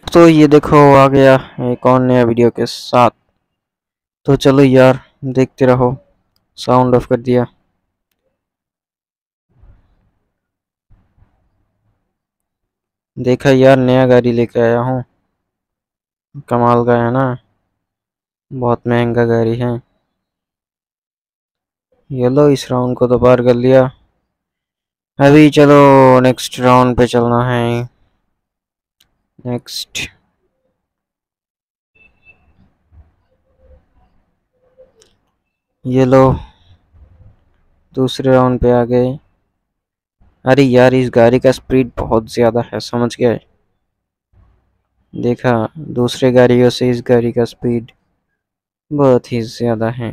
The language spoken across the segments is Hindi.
तो ये देखो आ गया एक और नया वीडियो के साथ। तो चलो यार देखते रहो। साउंड ऑफ कर दिया। देखा यार नया गाड़ी लेके आया हूँ। कमाल का है ना। बहुत महंगा गाड़ी है। ये लो इस राउंड को तो पार कर लिया। अभी चलो नेक्स्ट राउंड पे चलना है। नेक्स्ट। ये लो दूसरे राउंड पे आ गए। अरे यार इस गाड़ी का स्पीड बहुत ज़्यादा है, समझ गए। देखा, दूसरे गाड़ियों से इस गाड़ी का स्पीड बहुत ही ज़्यादा है।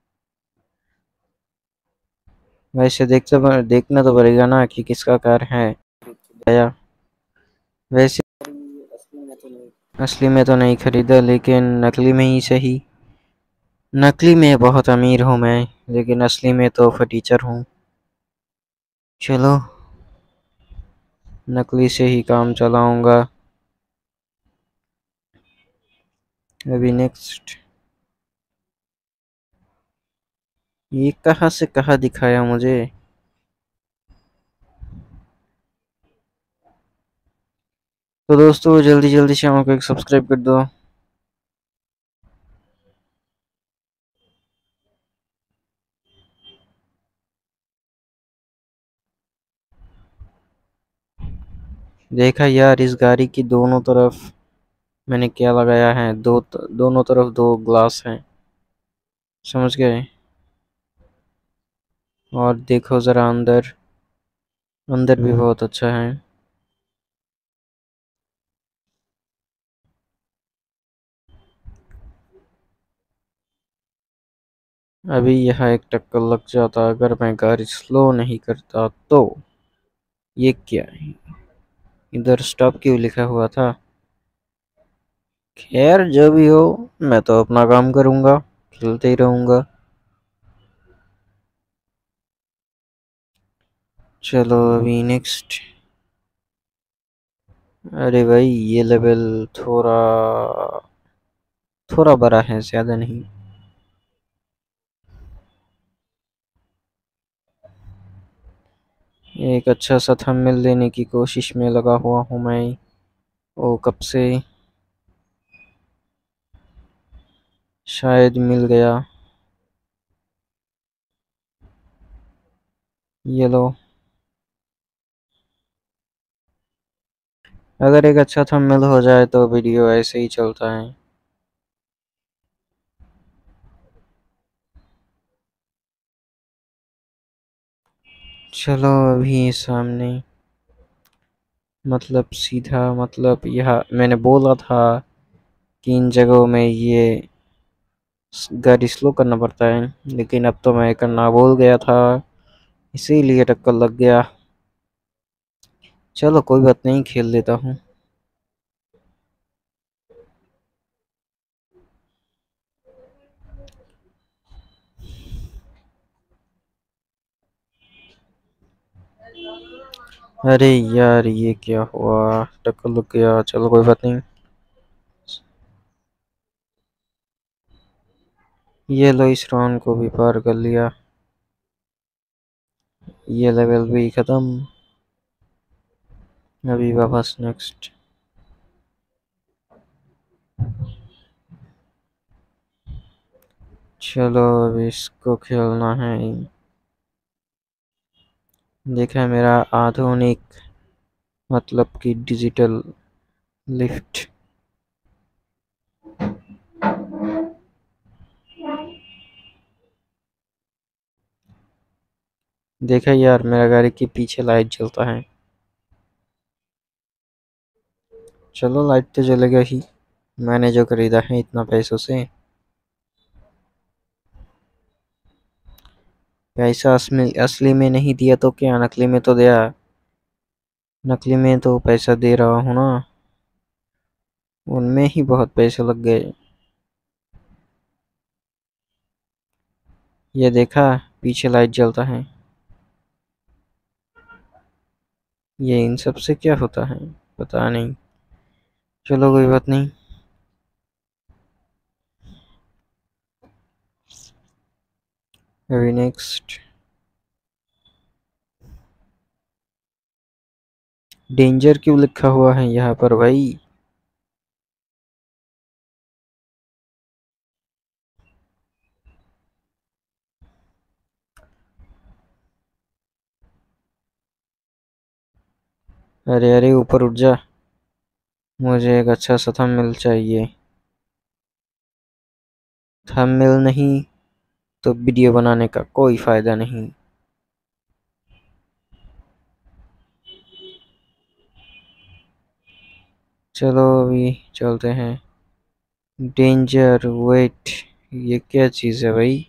वैसे देखना तो पड़ेगा ना कि किसका कार है। आया। वैसे असली में तो नहीं खरीदा, लेकिन नकली में ही सही। नकली में बहुत अमीर हूँ मैं, लेकिन असली में तो फटीचर हूँ। चलो नकली से ही काम चलाऊंगा। अभी नेक्स्ट। ये कहाँ से कहाँ दिखाया मुझे। तो दोस्तों जल्दी जल्दी से को एक सब्सक्राइब कर दो। देखा यार इस गाड़ी की दोनों तरफ मैंने क्या लगाया है। दोनों तरफ दो ग्लास हैं, समझ गए। और देखो ज़रा अंदर। अंदर भी बहुत अच्छा है। अभी यहाँ एक टक्कर लग जाता अगर मैं गाड़ी स्लो नहीं करता तो। ये क्या है। इधर स्टॉप क्यों लिखा हुआ था। खैर जो भी हो, मैं तो अपना काम करूँगा, चलते ही रहूँगा। चलो अभी नेक्स्ट। अरे भाई ये लेवल थोड़ा थोड़ा बड़ा है, ज़्यादा नहीं। एक अच्छा सा थंबनेल लेने की कोशिश में लगा हुआ हूँ मैं। ओ कब से। शायद मिल गया। ये लो। अगर एक अच्छा थंबनेल हो जाए तो वीडियो ऐसे ही चलता है। चलो अभी सामने, मतलब सीधा, मतलब यह मैंने बोला था कि इन जगहों में ये गाड़ी स्लो करना पड़ता है, लेकिन अब तो मैं करना भूल गया था, इसीलिए टक्कर लग गया। चलो कोई बात नहीं, खेल लेता हूँ। अरे यार ये क्या हुआ, टक्कर लग गया। चलो कोई बात नहीं। ये लो इस राउंड को भी पार कर लिया। ये लेवल भी खत्म। अभी वापस नेक्स्ट। चलो अब इसको खेलना है। देखा मेरा आधुनिक, मतलब कि डिजिटल लिफ्ट। देखा यार मेरा गाड़ी के पीछे लाइट जलता है। चलो लाइट तो जलेगा ही, मैंने जो खरीदा है इतना पैसों से। पैसा असली में नहीं दिया तो क्या, नकली में तो दिया। नकली में तो पैसा दे रहा हूँ ना, उनमें ही बहुत पैसे लग गए। ये देखा, पीछे लाइट जलता है। ये इन सब से क्या होता है, पता नहीं। चलो कोई बात नहीं। अभी नेक्स्ट डेंजर क्यों लिखा हुआ है यहाँ पर भाई? अरे अरे ऊपर उठ जा, मुझे एक अच्छा सा थंबनेल चाहिए। थंबनेल नहीं तो वीडियो बनाने का कोई फायदा नहीं। चलो अभी चलते हैं। डेंजर वेट, ये क्या चीज़ है भाई?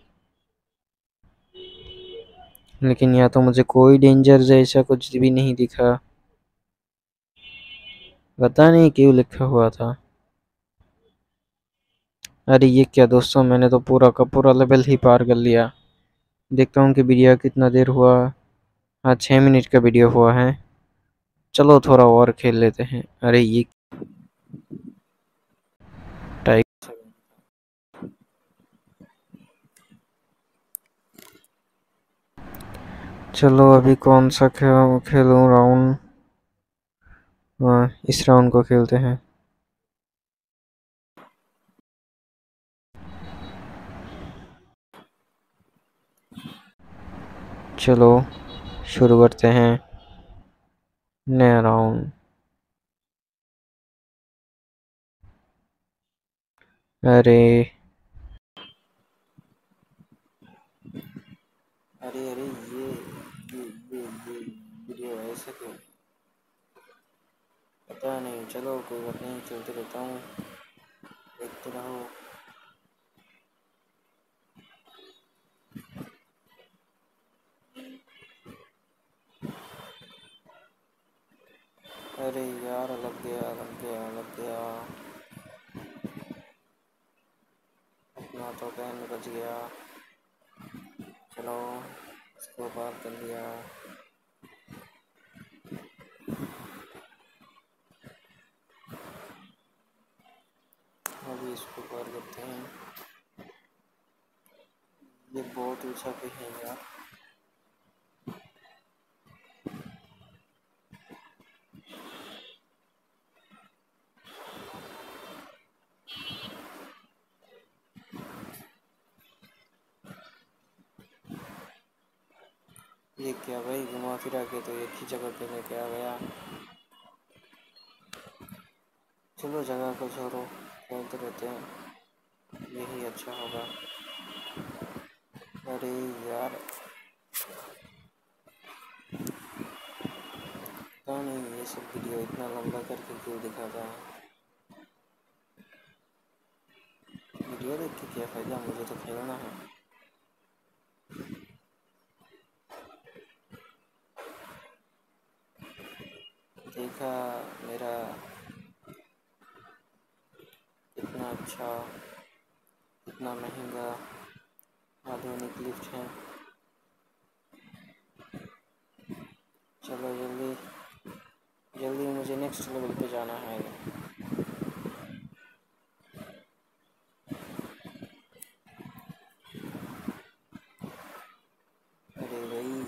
लेकिन यहाँ तो मुझे कोई डेंजर जैसा कुछ भी नहीं दिखा, पता नहीं क्यों लिखा हुआ था। अरे ये क्या दोस्तों, मैंने तो पूरा का पूरा लेवल ही पार कर लिया। देखता हूँ कि वीडियो कितना देर हुआ। हाँ 6 मिनट का वीडियो हुआ है। चलो थोड़ा और खेल लेते हैं। अरे ये टाइप। चलो अभी कौन सा खेलूँ राउंड? हाँ इस राउंड को खेलते हैं। चलो शुरू करते हैं नया राउंड। अरे अरे अरे ये वीडियो ऐसे क्यों? पता नहीं, चलो कोई बात नहीं, चलते रहता हूँ, देखते रहो। अरे यार लग गया लग गया लग गया, अपना तो बैन बच गया। चलो इसको पार कर लिया। अभी इसको पार करते हैं। ये बहुत ऊंचा पे है यार। ये क्या भाई, घुमा फिरा के तो एक ही जगह पे लेके आ गया। चलो जगह को छोड़ो, खेलते रहते हैं, यही अच्छा होगा। अरे यार पता नहीं ये सब वीडियो इतना लंबा करके क्यों दिखाता है। वीडियो देख के क्या फ़ायदा, मुझे तो खेलना है। देखा मेरा कितना अच्छा, कितना महंगा आधुनिक लिफ्ट है। चलो जल्दी जल्दी, मुझे नेक्स्ट लेवल पे जाना है। अरे भाई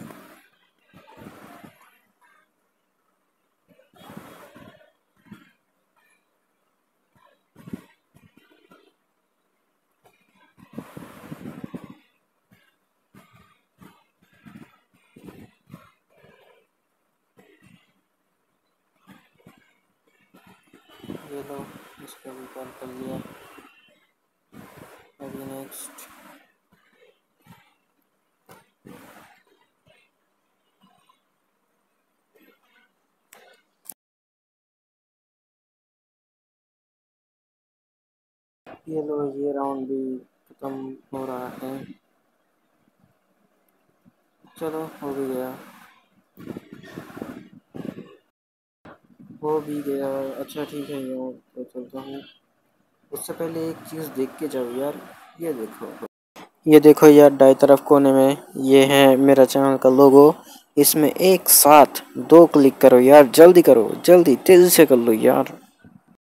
ये लो, इसको भी कॉल कर लिया। अभी नेक्स्ट। ये लो, ये राउंड भी खत्म हो रहा है। चलो हो भी गया, हो भी गया। अच्छा ठीक है यार, तो चलता हूँ। उससे पहले एक चीज़ देख के जाओ यार। ये देखो, ये देखो यार, दाएं तरफ कोने में ये है मेरा चैनल का लोगो। इसमें एक साथ 2 क्लिक करो यार, जल्दी करो, जल्दी तेज़ी से कर लो यार।